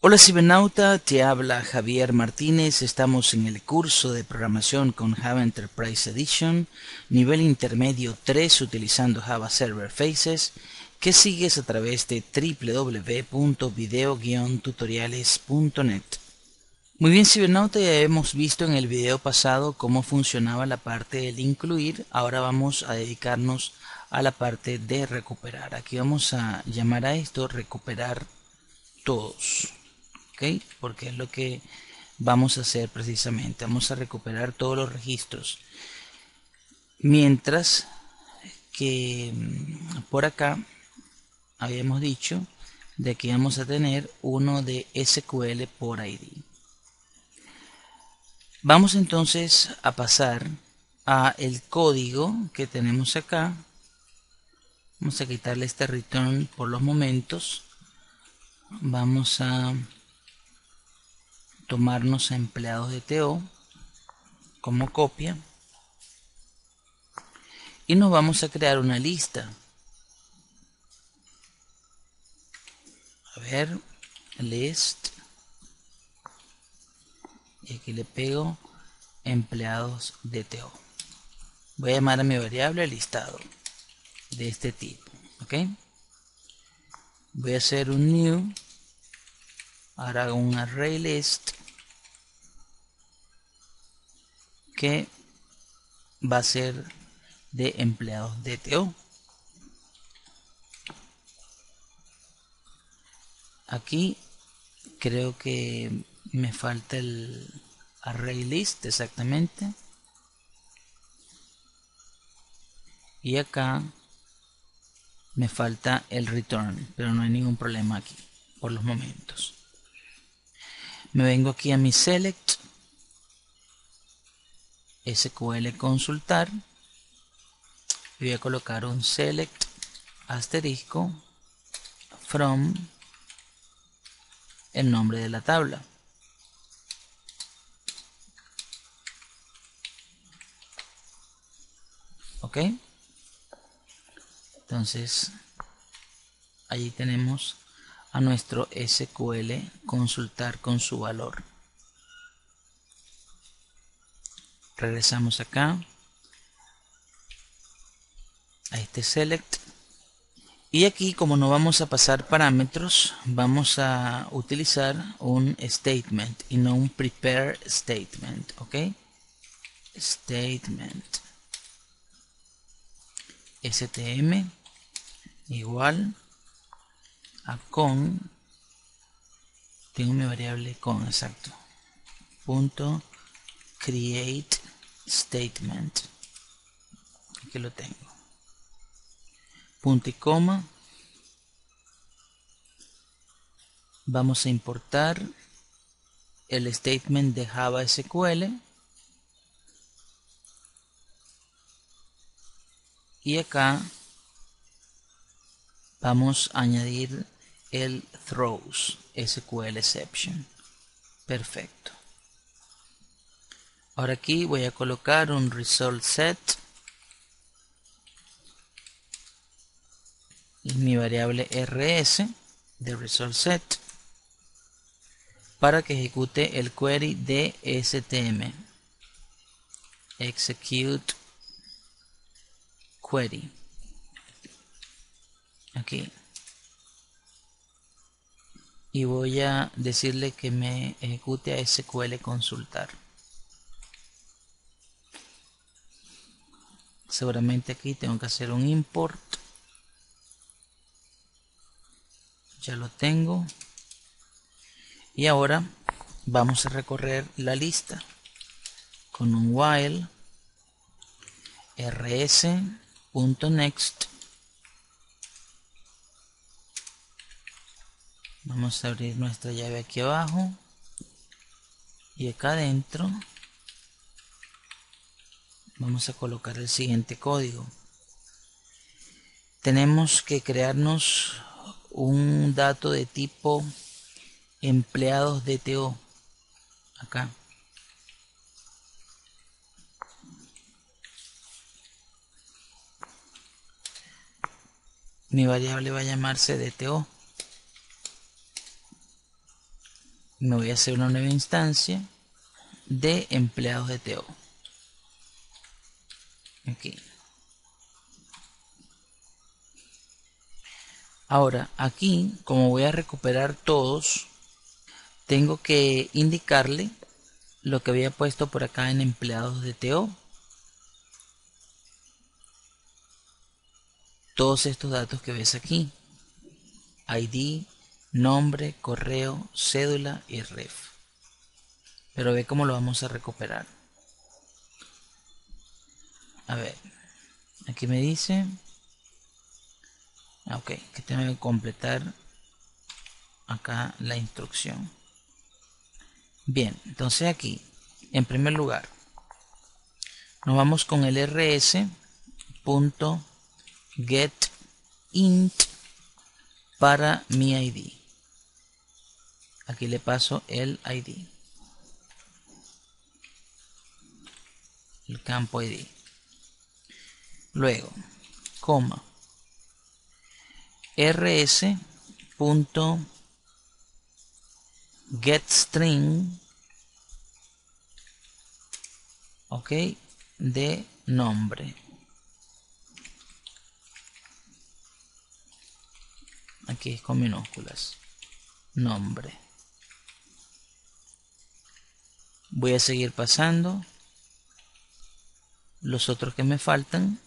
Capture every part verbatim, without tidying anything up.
Hola cibernauta, te habla Javier Martínez. Estamos en el curso de programación con Java Enterprise Edition, nivel intermedio tres utilizando Java Server Faces, que sigues a través de w w w punto video guion tutoriales punto net. Muy bien cibernauta, ya hemos visto en el video pasado cómo funcionaba la parte del incluir. Ahora vamos a dedicarnos a la parte de recuperar. Aquí vamos a llamar a esto recuperar todos. ¿Ok? Porque es lo que vamos a hacer precisamente. Vamos a recuperar todos los registros. Mientras que por acá habíamos dicho de que vamos a tener uno de S Q L por I D. Vamos entonces a pasar a el código que tenemos acá. Vamos a quitarle este return por los momentos. Vamos a tomarnos a empleados de T O como copia y nos vamos a crear una lista. A ver, list, y aquí le pego empleados de T O. Voy a llamar a mi variable listado de este tipo. Ok, voy a hacer un new. Ahora hago un array list que va a ser de empleados de T O. Aquí creo que me falta el array list exactamente, y acá me falta el return, pero no hay ningún problema aquí por los momentos. Me vengo aquí a mi select S Q L consultar y voy a colocar un select asterisco from el nombre de la tabla. Ok, entonces allí tenemos a nuestro S Q L consultar con su valor. Regresamos acá a este select y aquí, como no vamos a pasar parámetros, vamos a utilizar un statement y no un prepare statement. Ok, statement stm igual a con, tengo mi variable con, exacto, punto create statement, aquí lo tengo, punto y coma. Vamos a importar el statement de Java S Q L y acá vamos a añadir el throws S Q L exception. Perfecto. Ahora aquí voy a colocar un result set y mi variable rs de result set para que ejecute el query de stm. Execute query. Aquí. Y voy a decirle que me ejecute a S Q L consultar. Seguramente aquí tengo que hacer un import. Ya lo tengo. Y ahora vamos a recorrer la lista con un while rs.next. Vamos a abrir nuestra llave aquí abajo y acá adentro vamos a colocar el siguiente código. Tenemos que crearnos un dato de tipo empleados de T O acá. Mi variable va a llamarse D T O. Me voy a hacer una nueva instancia de empleados de T O. Aquí. Ahora, aquí, como voy a recuperar todos, tengo que indicarle lo que había puesto por acá en empleados de T O. Todos estos datos que ves aquí. I D, nombre, correo, cédula y ref. Pero ve cómo lo vamos a recuperar. A ver, aquí me dice, ok, que tengo que completar acá la instrucción. Bien, entonces aquí, en primer lugar, nos vamos con el rs.getInt para mi I D. Aquí le paso el I D, el campo I D. Luego, coma, rs.getString, ok, de nombre. Aquí es con minúsculas. Nombre. Voy a seguir pasando los otros que me faltan.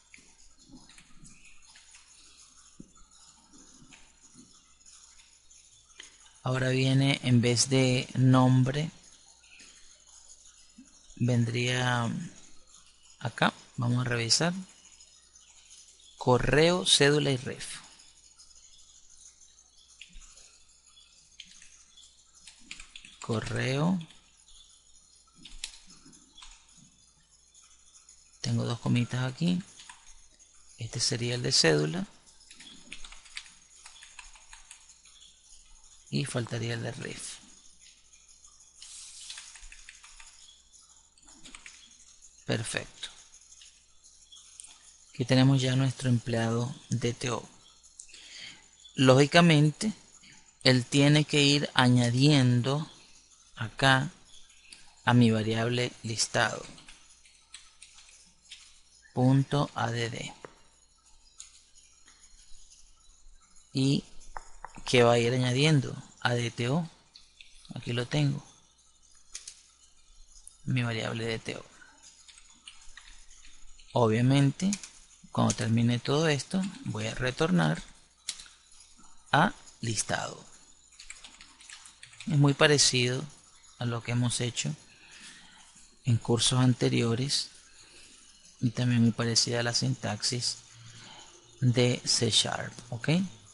Ahora viene, en vez de nombre, vendría acá. Vamos a revisar. Correo, cédula y ref. Correo. Tengo dos comitas aquí. Este sería el de cédula. Y faltaría el de ref. Perfecto. Aquí tenemos ya nuestro empleado de T O. Lógicamente, él tiene que ir añadiendo acá a mi variable listado. Punto add. Y que va a ir añadiendo addto. Aquí lo tengo. Mi variable de T O. Obviamente, cuando termine todo esto, voy a retornar a listado. Es muy parecido a lo que hemos hecho en cursos anteriores y también muy parecida a la sintaxis de C Sharp, ¿ok?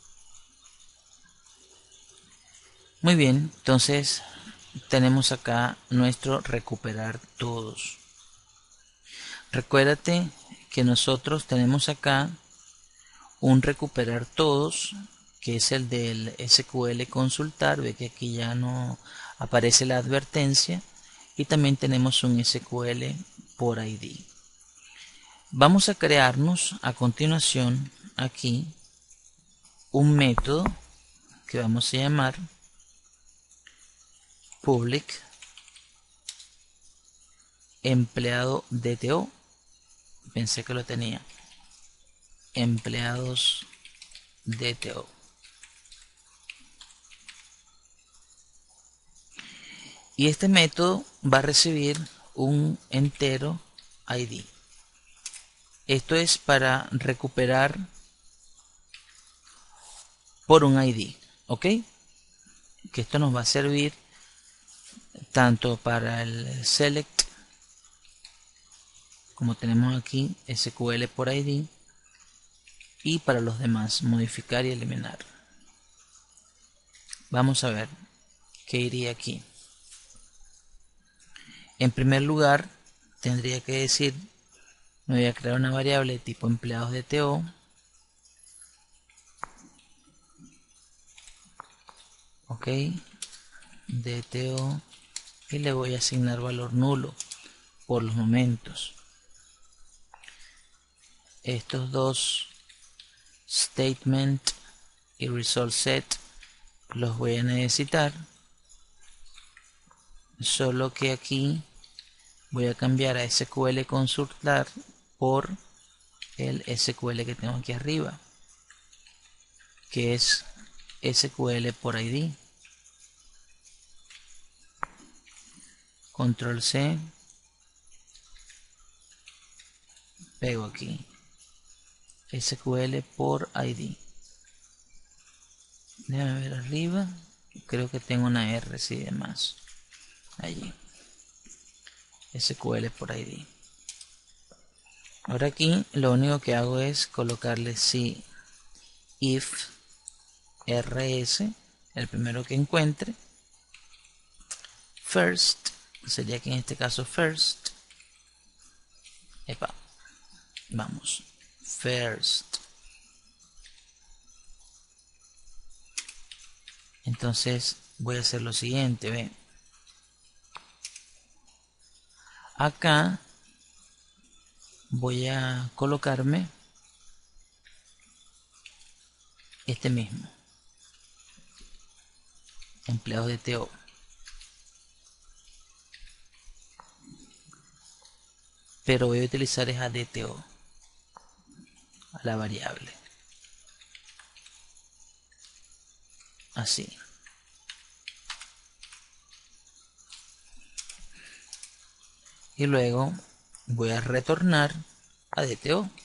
Muy bien, entonces tenemos acá nuestro recuperar todos. Recuérdate que nosotros tenemos acá un recuperar todos, que es el del S Q L consultar. Ve que aquí ya no aparece la advertencia. Y también tenemos un S Q L por I D. Vamos a crearnos a continuación aquí un método que vamos a llamar public empleado D T O. Pensé que lo tenía. Empleados D T O. Y este método va a recibir un entero I D. Esto es para recuperar por un I D, ¿ok? Que esto nos va a servir tanto para el select, como tenemos aquí S Q L por I D, y para los demás, modificar y eliminar. Vamos a ver qué iría aquí. En primer lugar, tendría que decir, me voy a crear una variable tipo empleados de T O. Ok, D T O, y le voy a asignar valor nulo por los momentos. Estos dos statement y result set los voy a necesitar solo que aquí voy a cambiar a S Q L consultar por el S Q L que tengo aquí arriba, que es S Q L por I D. Control C, pego aquí S Q L por I D. Déjame ver arriba, creo que tengo una R sí de más allí. S Q L por I D. Ahora aquí lo único que hago es colocarle si if rs, el primero que encuentre, first, sería que en este caso first, epa, vamos, first. Entonces voy a hacer lo siguiente, ve. Acá voy a colocarme este mismo, empleados de T O, pero voy a utilizar esa D T O, a la variable, así. Y luego voy a retornar a D T O.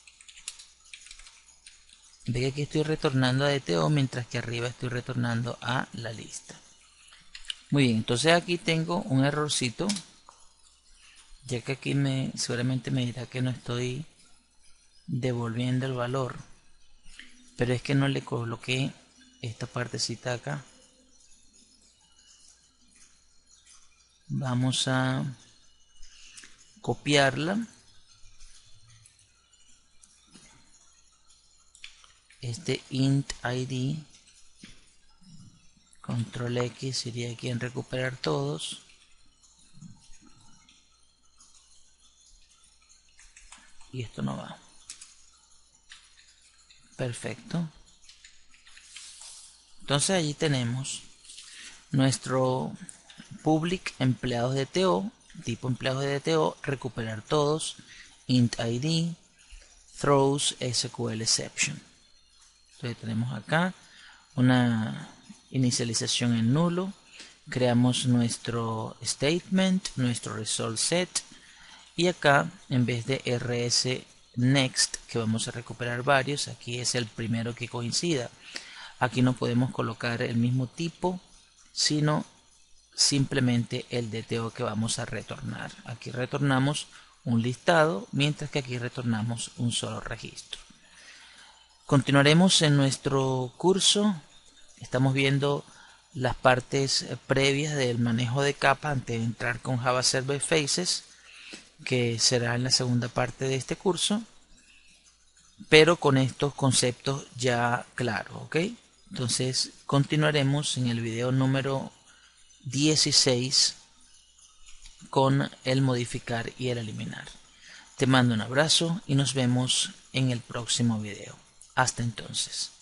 Ve que aquí estoy retornando a D T O, mientras que arriba estoy retornando a la lista. Muy bien, entonces aquí tengo un errorcito, ya que aquí me seguramente me dirá que no estoy devolviendo el valor, pero es que no le coloqué esta partecita acá. Vamos a copiarla. Este int I D, control X sería aquí en recuperar todos. Y esto no va. Perfecto. Entonces allí tenemos nuestro public empleados de T O, tipo empleados de T O, recuperar todos, int I D, throws S Q L exception. Entonces tenemos acá una inicialización en nulo, creamos nuestro statement, nuestro result set, y acá en vez de rs next, que vamos a recuperar varios, aquí es el primero que coincida. Aquí no podemos colocar el mismo tipo, sino simplemente el D T O que vamos a retornar. Aquí retornamos un listado, mientras que aquí retornamos un solo registro. Continuaremos en nuestro curso. Estamos viendo las partes previas del manejo de capa antes de entrar con Java Server Faces, que será en la segunda parte de este curso, pero con estos conceptos ya claros, ¿ok? Entonces continuaremos en el video número dieciséis con el modificar y el eliminar. Te mando un abrazo y nos vemos en el próximo video. Hasta entonces.